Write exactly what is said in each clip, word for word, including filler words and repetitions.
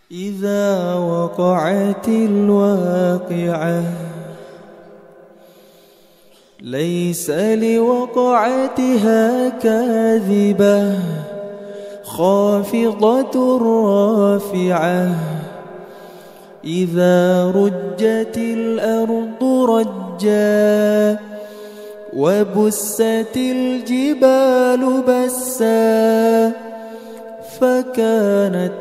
إذا وقعت الواقعة ليس لوقعتها كاذبة خافضة رافعة إذا رجت الأرض رجا وبست الجبال بسا فكانت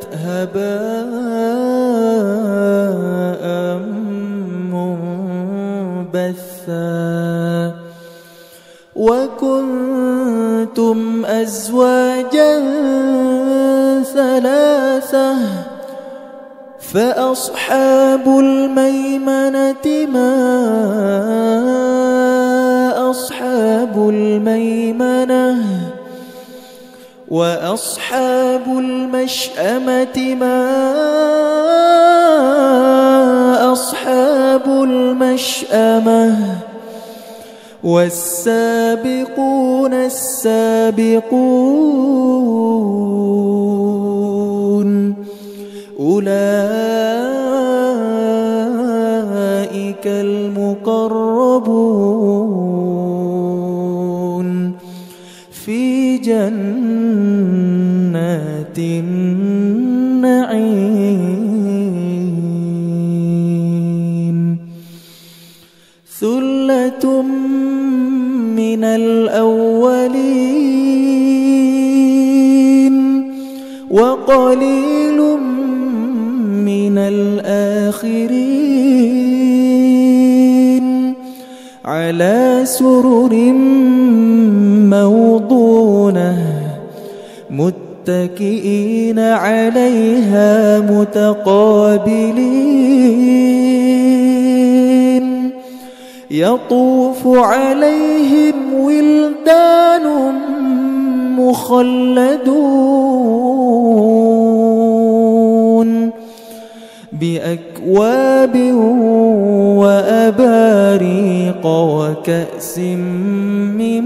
هباء منبثا وكنتم أزواجا ثلاثة فأصحاب الميمنة ما أصحاب الميمنة وأصحاب المشأمة ما أصحاب المشأمة والسابقون السابقون أولئك المقربون في جنات النعيم ثلة من الأولين وقليل من الآخرين على سرر موضونة متكئين عليها متقابلين يطوف عليهم ولدان مخلدون بأكواب وأباريق وكأس من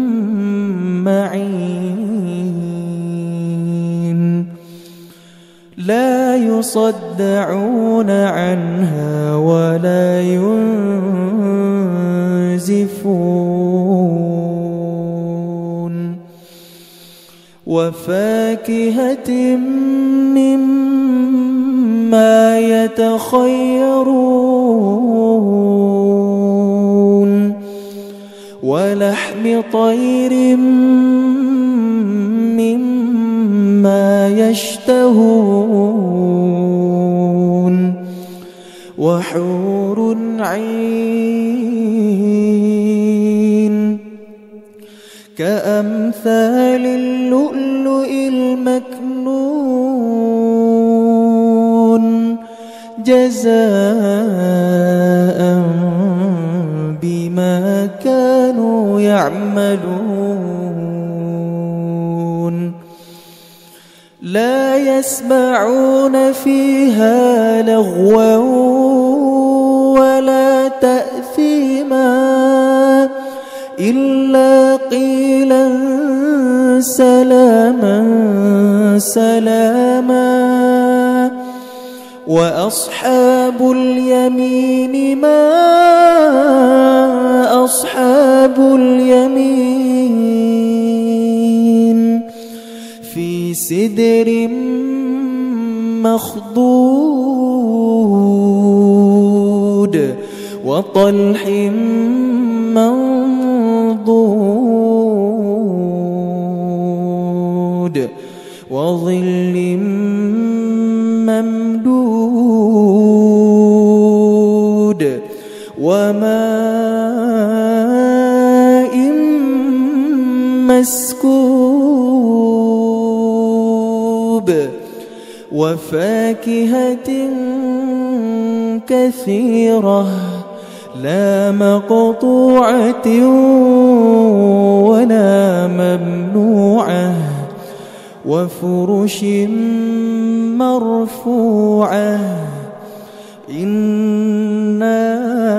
معين لا يصدعون عنها ولا ينزفون وفاكهة مما يتخيرون ولحم طير مما يشتهون وحور عين كأمثال اللؤلؤ المكنون جزاء بما كانوا يعملون لا يسمعون فيها لغوا ولا تأثيما إلا قيلا سلاما سلاما وأصحاب اليمين ما أصحاب اليمين في سدر مخضود وطلح منضود وظل ممدود وماء مسكوب وفاكهة كثيرة لا مقطوعة ولا ممنوعة وفرش مرفوعة إنا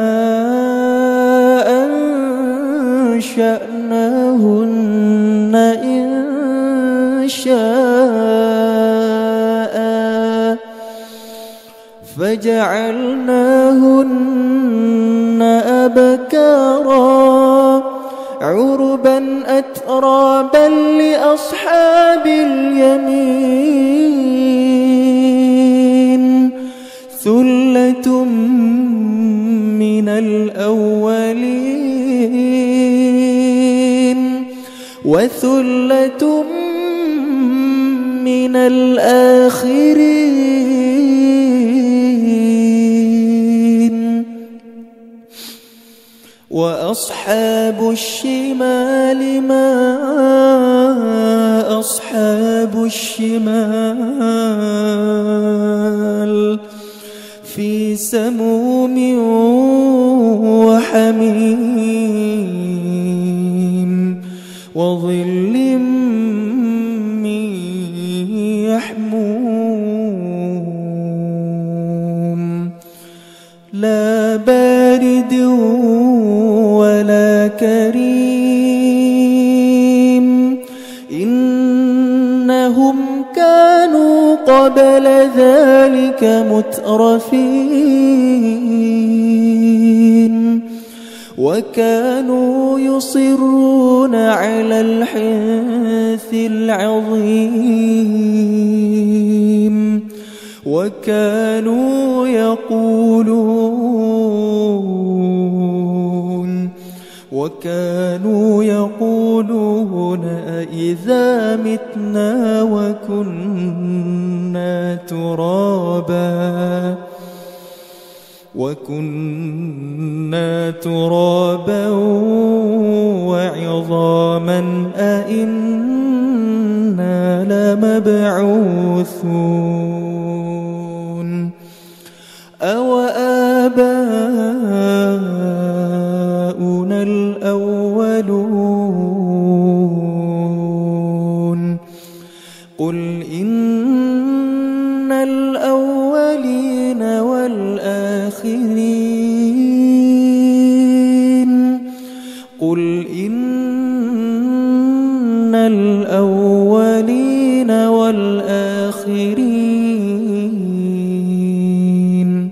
أنشأناهن إن شاء فجعلناهن أبكارا عربا أترابا لأصحاب اليمين ثلة من الأولين وثلة من الآخرين وأصحاب الشمال ما أصحاب الشمال في سموم وحميم وظل من يحموم لا بارد ولا كريم إنهم كانوا قبل ذلك مترفين وكانوا يصرون على الحنث العظيم وكانوا يقولون وكانوا يقولون أإذا متنا وكنا ترابا وكنا ترابا وعظاما أإنا لمبعوثون أو آباؤنا الأولون قل إن الأولين والآخرين قل إن الأولين والآخرين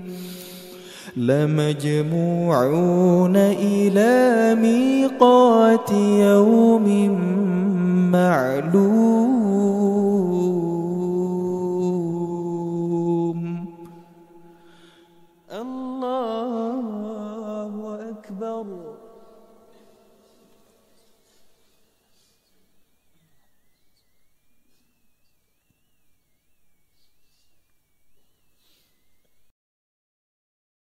لمجموعون إلى ميقات يوم معلوم